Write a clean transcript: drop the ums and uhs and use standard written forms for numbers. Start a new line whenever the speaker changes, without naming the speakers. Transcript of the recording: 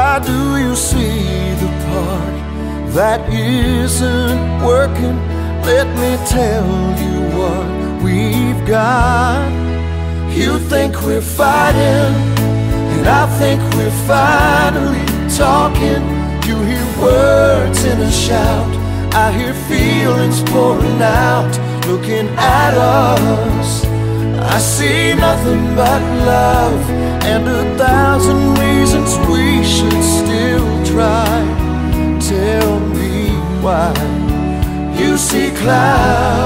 Why do you see the part that isn't working? Let me tell you what we've got. You think we're fighting, and I think we're finally talking. You hear words in a shout, I hear feelings pouring out. Looking at us, I see nothing but love, and 1,000 reasons we should still try. Tell me why you see clouds